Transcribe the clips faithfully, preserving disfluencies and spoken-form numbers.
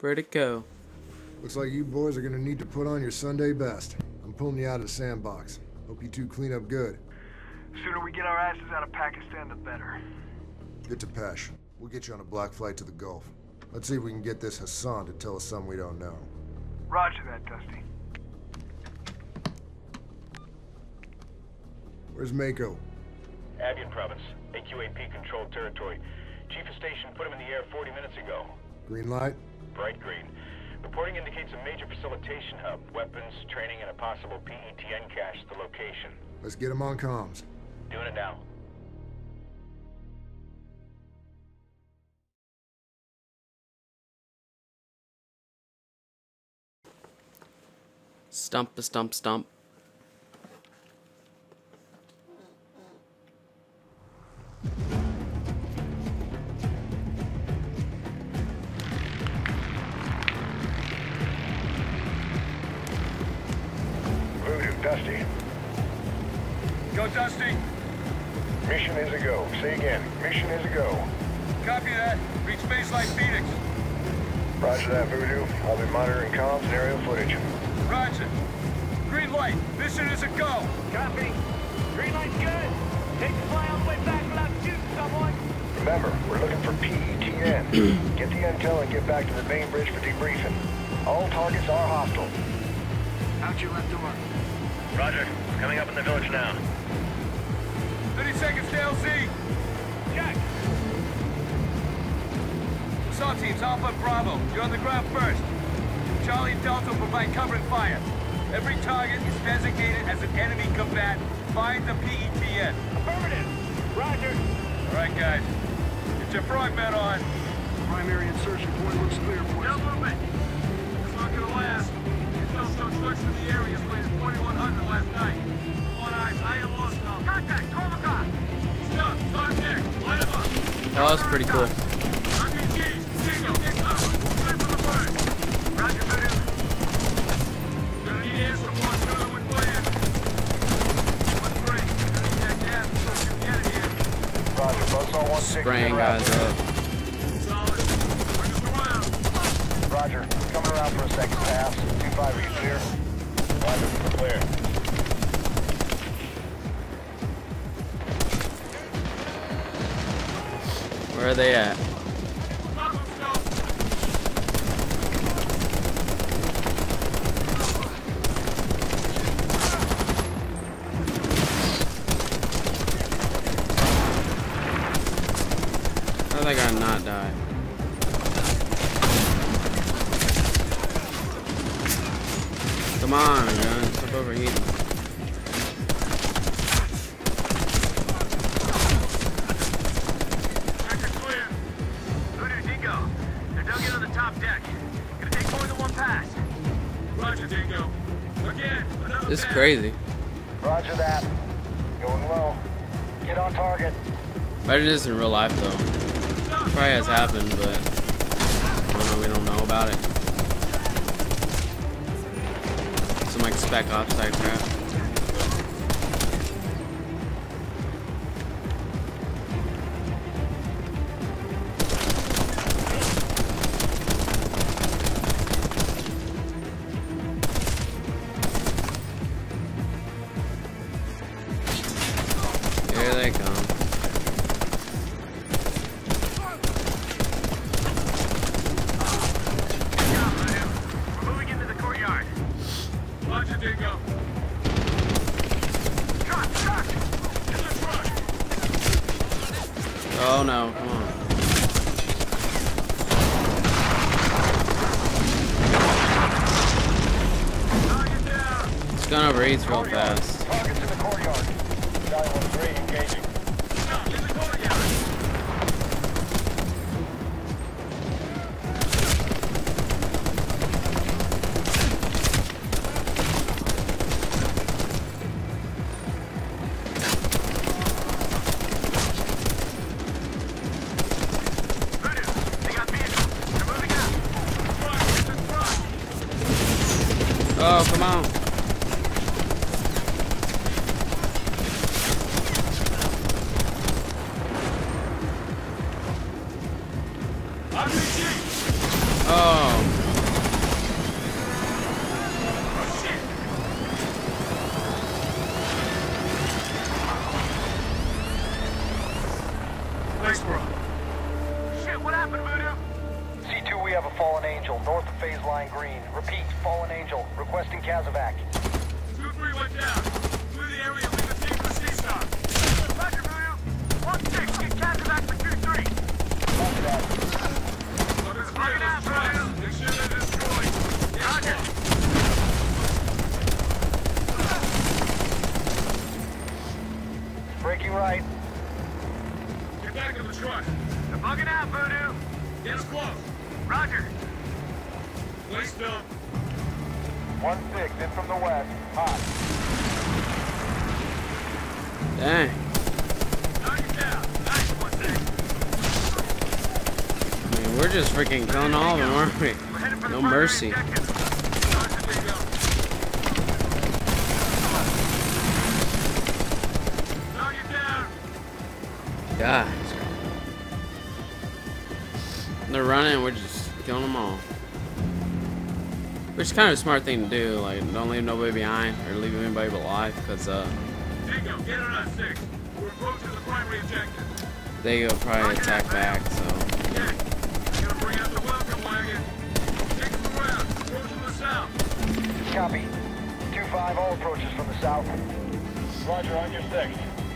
Where'd it go? Looks like you boys are gonna need to put on your Sunday best. I'm pulling you out of the sandbox. Hope you two clean up good. Sooner we get our asses out of Pakistan, the better. Get to Pesh. We'll get you on a black flight to the Gulf. Let's see if we can get this Hassan to tell us something we don't know. Roger that, Dusty. Where's Mako? Avian Province, A Q A P-controlled territory. Chief of Station put him in the air forty minutes ago. Green light? Bright green. Reporting indicates a major facilitation hub, weapons, training, and a possible P E T N cache at the location. Let's get him on comms. Doing it now. Stump a stump stump. Voodoo, Dusty. Go, Dusty. Mission is a go. Say again. Mission is a go. Copy that. Reach baseline Phoenix. Roger that, Voodoo. I'll be monitoring comms and aerial footage. Roger. Green light. Mission is a go. Copy. Green light's good. Take the fly all the way back without shooting someone. Remember, we're looking for P E T N. Get the intel and get back to the main bridge for debriefing. All targets are hostile. Out your left door. Roger. Coming up in the village now. thirty seconds to L Z. Check. Assault teams, Alpha and Bravo. You're on the ground first. Charlie and Delta will provide cover and fire. Every target is designated as an enemy combatant. Find the P E T N. Affirmative. Roger. All right, guys. Get your frogmen on. Primary insertion point looks clear, boys. No movement. It's not gonna last. There's no show trucks in the area as late as twenty-one hundred last night. One eyes, I am lost now. Contact. Call the car. Stop. Start there. Line them up. That was pretty cool. R P Gs. Signal. Get cover. Clear for the bird. Roger, Voodoo. Gonna need air support sooner with plan. One three. Gonna need that gas so we can get it here. Roger, buzz on one six. Spraying guys up. Solid. Bring us around. Roger. Coming around for a second pass. two five, are you clear? Roger, we're clear. Where are they at? Stop them, stop. How did that guy not die? Come on, gun. Stop overheating. Sector clear. Voodoo, Dingo. They're dug in on the top deck. Gonna take more than one pass. Roger, Dingo. Again, another This is pass. crazy. Roger that. Going low. Get on target. Imagine this in real life though. Probably has happened, but I don't know, we don't know about it. Some like spec ops type crap. Here they come. We're moving into the courtyard. Roger, Dingo. Truck, truck. In the truck. Oh no, come on. Target down. This gun overheats real Courtyard. fast. Targets in the courtyard. Charlie one three, engaging. Stop in the courtyard. Voodoo, they got vehicles. They're moving out. Front, in the front. Oh, come on. R P G. Oh, have a fallen angel north of phase line green. Repeat, fallen angel. Requesting Casevac. two three went down. Clear the area and leave the team for C-Star. Roger, Voodoo. one six, get Casevac for two three. Roger that. Others clear those trucks. Make sure they're destroyed. Roger. Breaking right. Get back to the truck. They're bugging out, Voodoo. Get us close. Roger. Place still. one six, in from the west. Hot. Dang. Knock it down. Nice one, six. I mean, we're just freaking killing all of them, aren't we? We're headed for the No primary mercy. objective. Roger, Dingo. Knock it down. God. They're running, we're just killing them all. Which is kind of a smart thing to do, like, don't leave nobody behind, or leave anybody alive, because, uh, Dingo, get it on six. We're approaching the primary objective. they will probably attack back, so. Okay. Gonna bring out the welcome wagon. Take them around. Approach from the south. Copy. two five, all approaches from the south. Roger, on your six.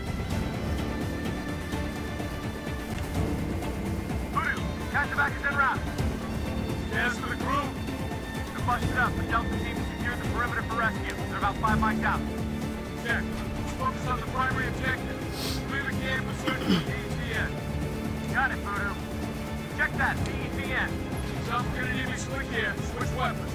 Voodoo, Casevac is en route. Gas for the crew. They're busted up. The Delta team secured the perimeter for rescue. They're about five mics out. Check. Let's focus on the primary objective. Clear the campus search for the P E T N. Got it, Voodoo. Check that, P E T N. South Kennedy, we slick here. Switch weapons.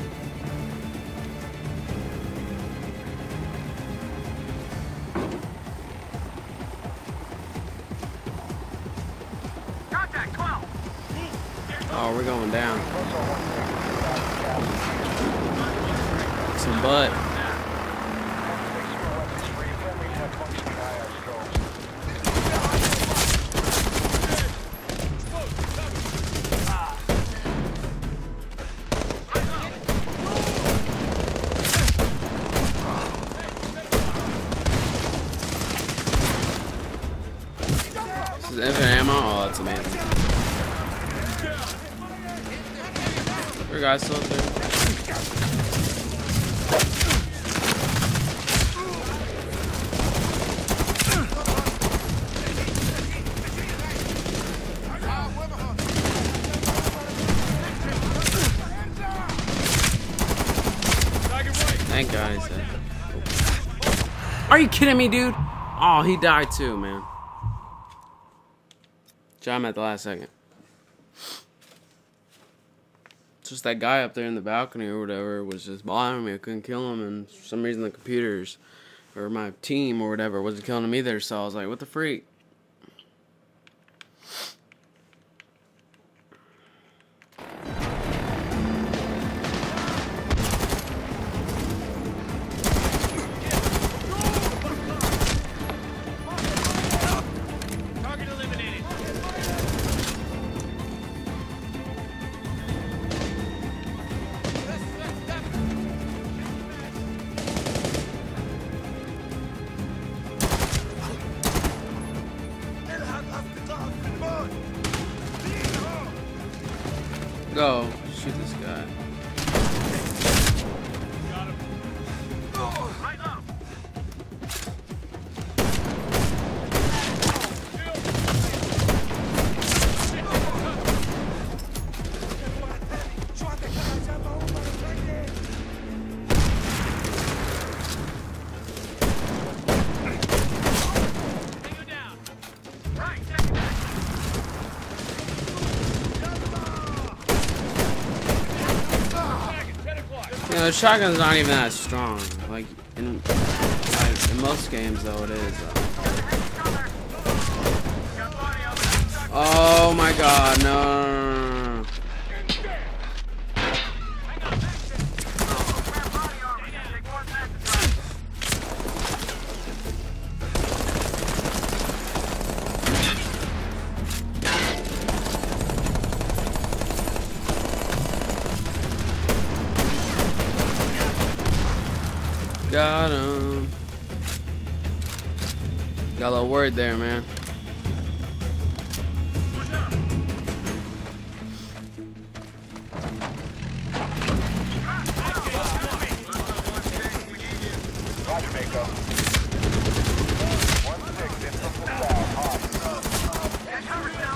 Contact twelve. Oh, we're going down. Some butt. This is infinite ammo. Oh, that's amazing. There are guys still up there. Thank God he's dead. Are you kidding me, dude? Oh, he died too, man. Shot him at the last second. Just that guy up there in the balcony or whatever was just bothering me. I couldn't kill him, and for some reason the computers or my team or whatever wasn't killing him either. So I was like, what the freak? Target eliminated. Go shoot this guy. Right low. Tango down. Right, second back. You know, the shotgun's not even that strong. Like in, like, in most games, though, it is. Uh, oh my God, no, no, no, no. Got him. Got a little word there, man. Nico. One six in from the south. Hot. Yeah, cover now.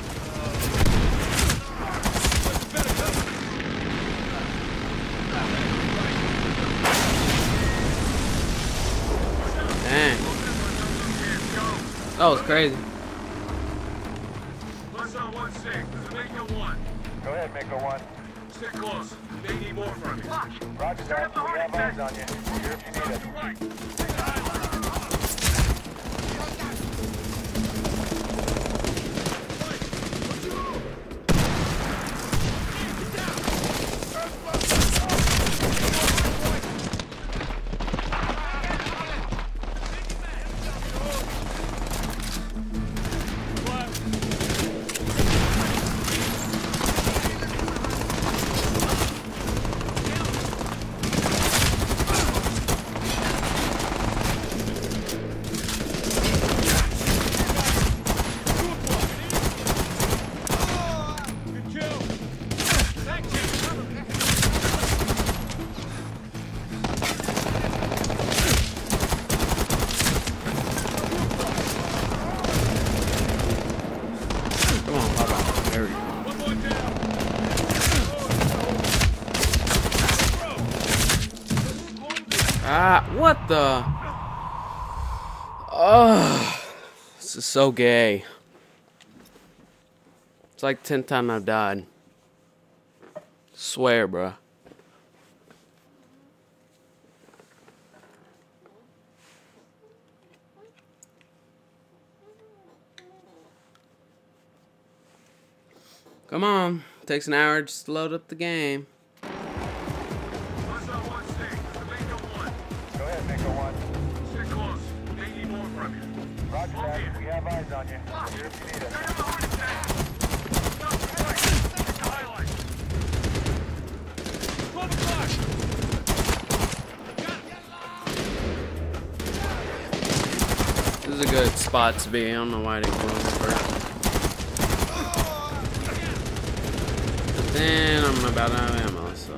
Dang. That was crazy. Plus on one six. There's a Mako one. Go ahead, Miko one. Stick close. They need more from you. Roger that. We have eyes on you. Here if you need us. Right. Ah, what the? Oh, this is so gay. It's like ten times I've died. Swear, bruh. Come on, takes an hour just to load up the game. Plus on one six. There's a Mako one. Go ahead, Miko one. Stick close. They need more from you. Roger that. We have eyes on you. Here if you need us. Highlight. twelve o'clock. This is a good spot to be. I don't know why I didn't go in first. But then I'm about out of ammo, so.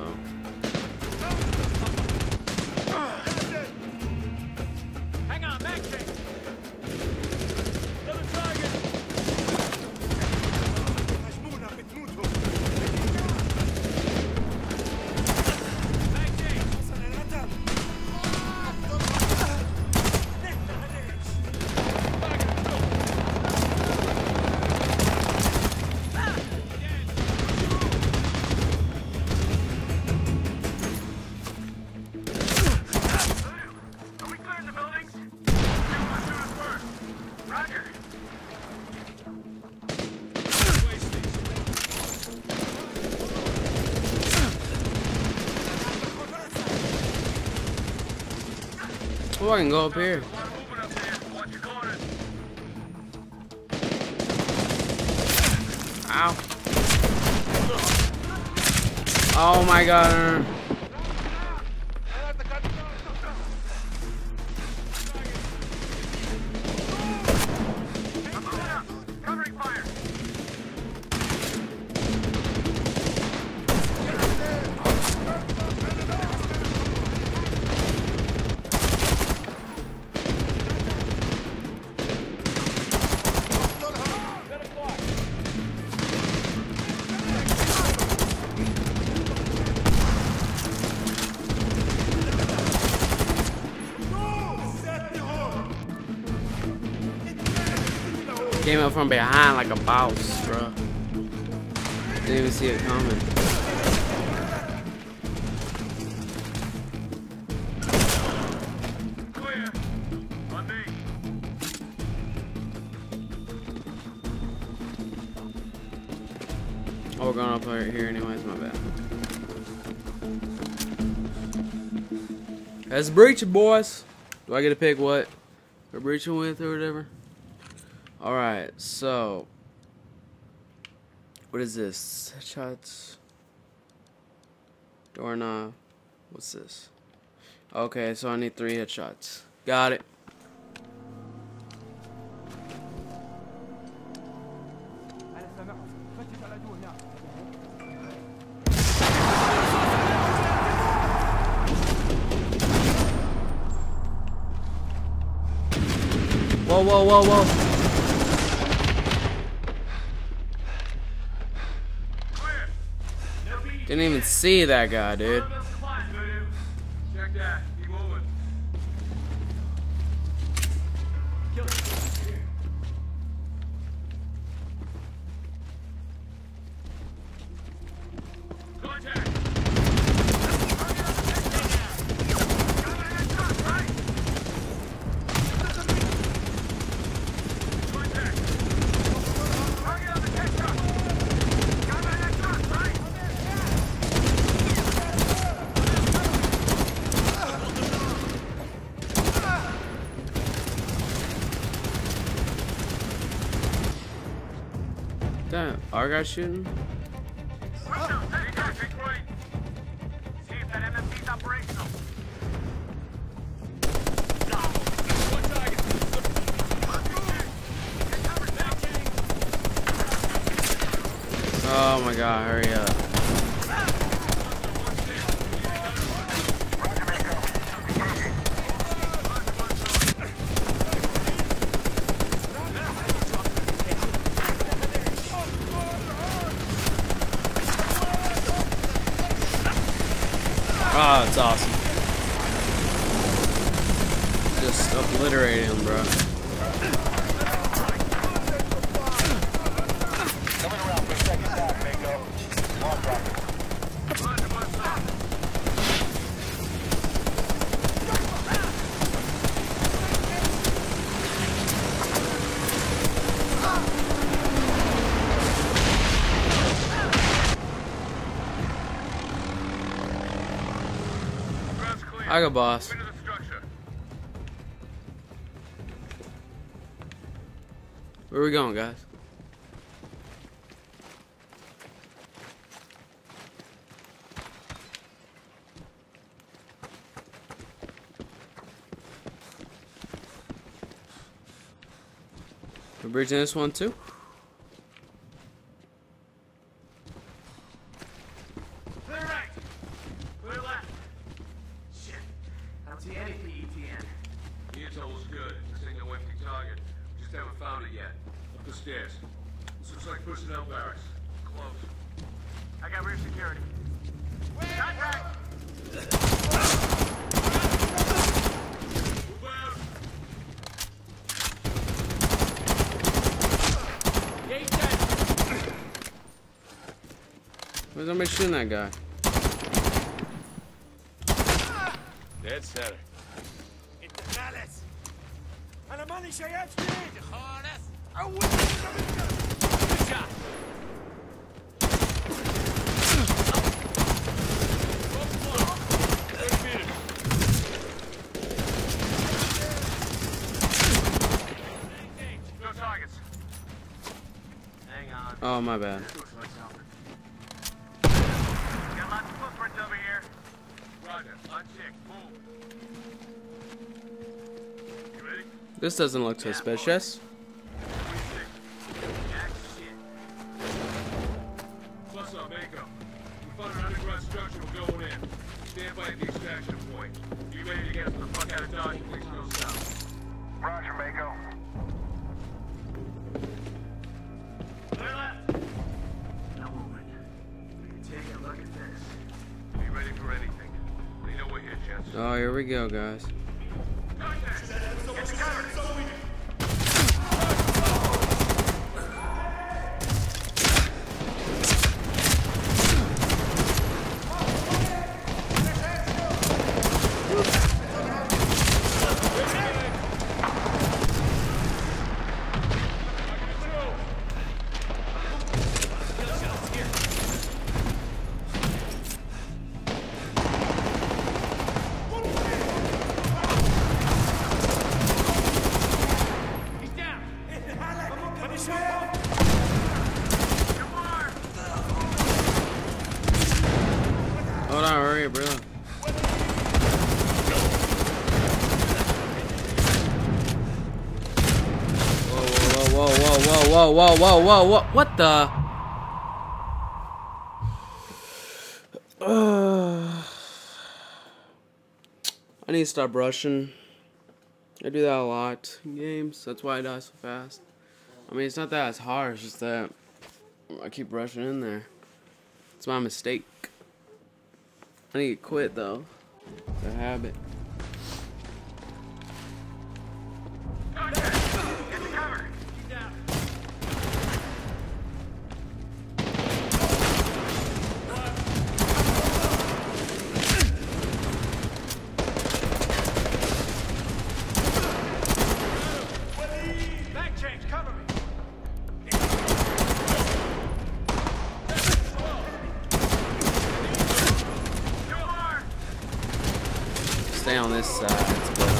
Hang on, back check. Another target. Are we clearing the buildings? Roger. Oh, I can go up here. One moving up there. Watch your corners. Ow. Oh my god. Covering fire. Came up from behind like a boss, bro. Didn't even see it coming. Clear. On me. Oh, we're going up right here anyways, my bad. That's breaching, boys. Do I get to pick what we're breaching with or whatever? Alright, so what is this? Headshots. Doorknob. What's this? Okay, so I need three headshots. Got it. Whoa, whoa, whoa, whoa. Didn't even see that guy, dude. Check that. Keep moving. Contact. Damn, our guy shooting? See if that M M P's operational. Oh my god, hurry up. Oh, it's awesome. Just obliterating him, bro. Coming around for a second back, Mako. Long drop. I go, boss. Into the structure. Where are we going, guys? We're bridging this one too? Clear right. Clear left. Shit. I don't see any P E T N. The intel was good. This ain't no empty target. We just haven't found it yet. Up the stairs. This looks like personnel barracks. Close. I got rear security. Contact! Move out! Gate dead. Where's somebody shooting that guy? Dead center. Internales. أنا ماني شايف جديد خالص. أول Good shot. No targets. Hang on. Oh, my bad. Looks like something. Got lots of footprints over here. Roger. Uncheck. Move. You ready? This doesn't look suspicious. Jack shit. Plus up, Mako. We found an underground structure. We're going in. Stand by at the extraction point. Be ready to get us the fuck out of Dodge and please go south. Roger, Mako. Clear left. No movement. We can take a look at this. Be ready for anything. They know we're here, Chance. Oh, here we go, guys. Contact! Get the cover. He's down. Finish him. Hold on, hurry up, bro. Whoa, whoa, whoa, whoa, whoa, whoa, whoa, whoa, whoa, what the? Uh, I need to stop rushing I do that a lot in games. That's why I die so fast. I mean, it's not that it's hard. It's just that I keep rushing in there. It's my mistake. I need to quit though. It's a habit. Stay on this side. It's better.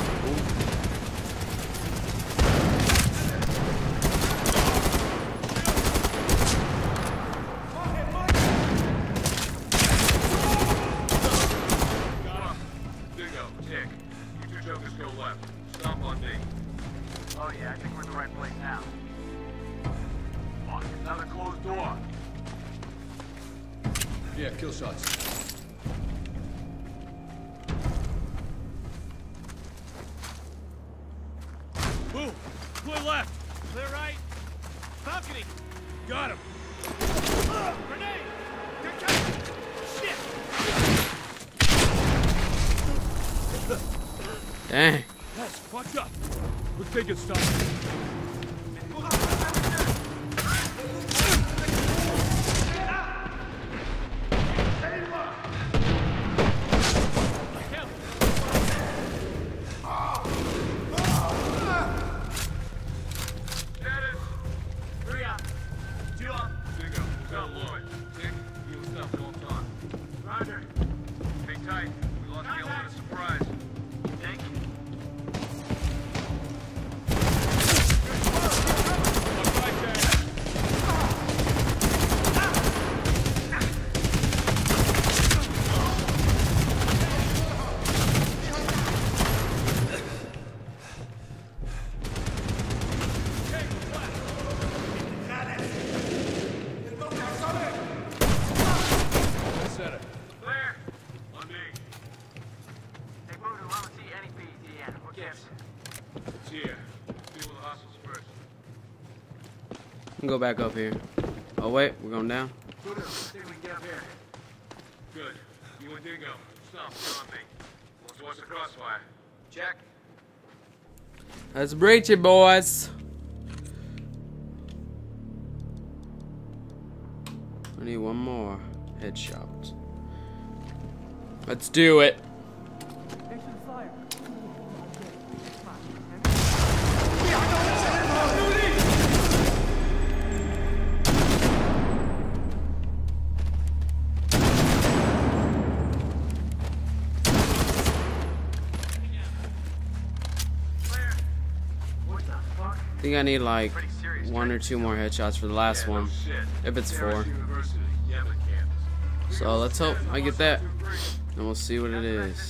Dingo, tick. You two jokers go left. Stomp on me. Oh yeah, I think we're in the right place now. Fuck, another closed door. Yeah, kill shots. Move! Clear left! Clear right. Balcony. Got him! Grenade! Good cover! Shit! Dang. Yes, watch up! We're taking stuff. Go back up here. Oh wait, we're going down. Good. Let's see if we can get up here. Good. You and Dingo, stop on me. Let's watch the crossfire. Check. Let's breach it, boys. I need one more headshot. Let's do it. I think I need like one or two more headshots for the last one, if it's four. So let's hope I get that, and we'll see what it is.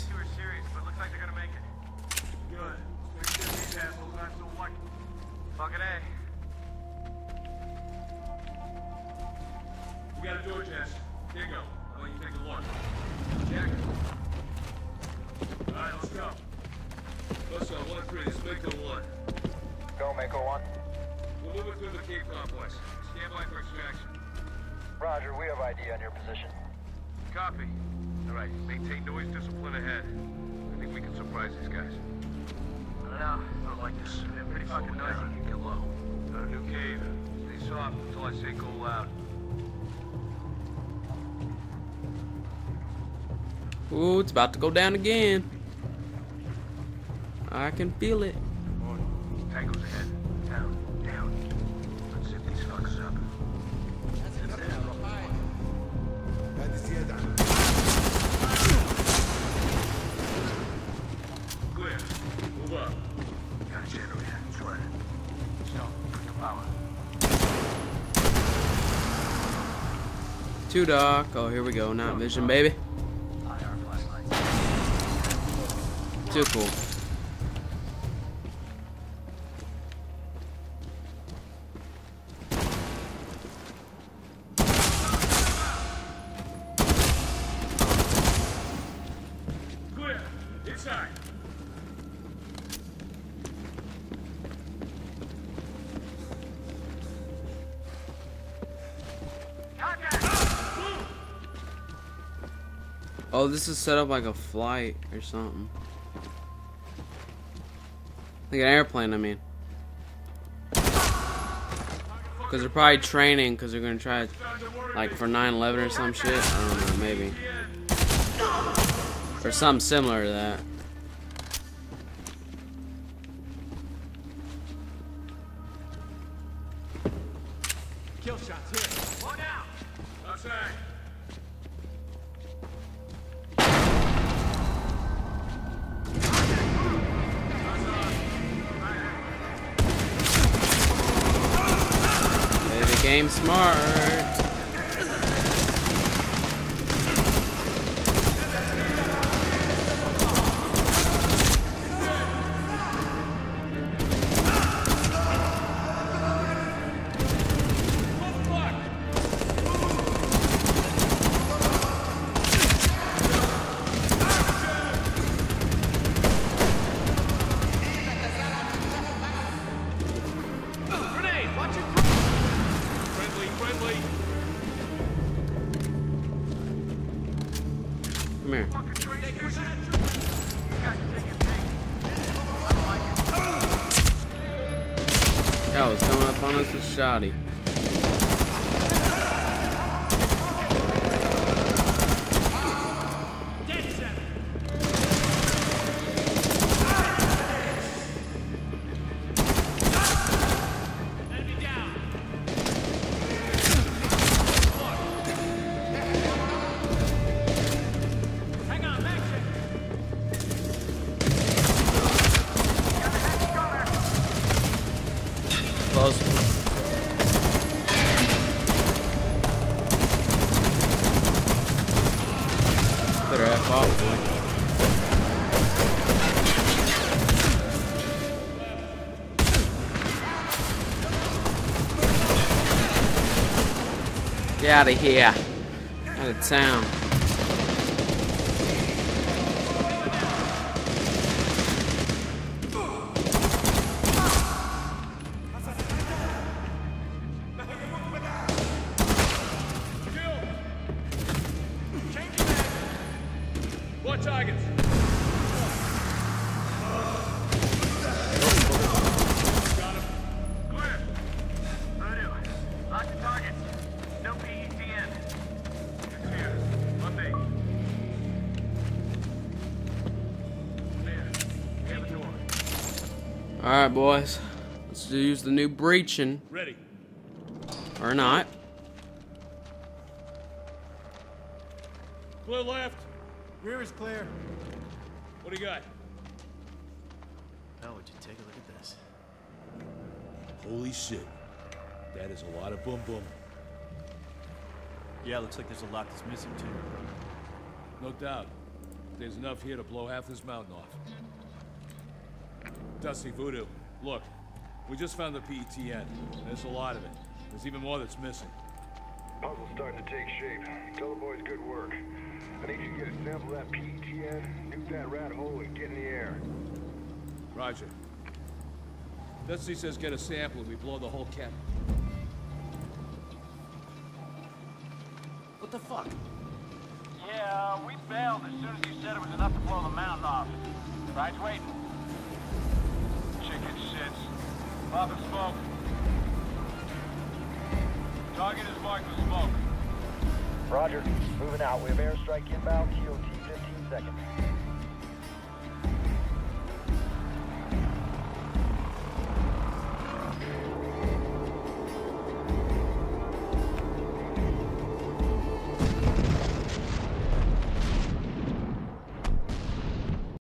We got a door chest. Dingo, I'll let you take a look. Check. Alright, let's go. Let's go, one three, this is Mako one. Go, Mako one. We're moving through the cave complex. Stand by for extraction. Roger, we have I D on your position. Copy. Alright, maintain noise discipline ahead. I think we can surprise these guys. I don't know. I don't like this. They're pretty fucking noisy. Get low. Got a new cave. Stay soft until I say go loud. Ooh, it's about to go down again. I can feel it. Tango's ahead. Down. Down. Let's zip these fuckers up. Clear. Move up. Got a generator. It's running. So, your power. Two doc. Oh, here we go. Night vision, baby. I R flashlights. Too cool. Oh, this is set up like a flight or something. Like an airplane, I mean. Because they're probably training, because they're going to try, like, for nine eleven or some shit. I don't know, maybe. Or something similar to that. Kill shots here. One out. Outside. They became smart. Come here. That was coming up on us with shoddy. Close. Better F off, boy. Get out of here. Out of town. What targets? Got him. Clear. Voodoo. Lots of targets. No P E T N. It's here. On me. There. We have a door. Alright, boys. Let's use the new breaching. Ready. Or not. Clear left. Rear is clear. What do you got? Now would you take a look at this? Holy shit. That is a lot of boom boom. Yeah, looks like there's a lot that's missing too. No doubt. There's enough here to blow half this mountain off. Dusty Voodoo, look. We just found the P E T N. There's a lot of it. There's even more that's missing. Puzzle's starting to take shape. Tell the boys good work. I need you to get a sample of that P E T N, nuke that rat hole, and get in the air. Roger. Dusty says get a sample and we blow the whole cap. What the fuck? Yeah, we bailed as soon as you said it was enough to blow the mountain off. Bride's waiting. Chicken shits. Pop and smoke. Target is marked with smoke. Roger. Moving out. We have airstrike inbound. T O T fifteen seconds.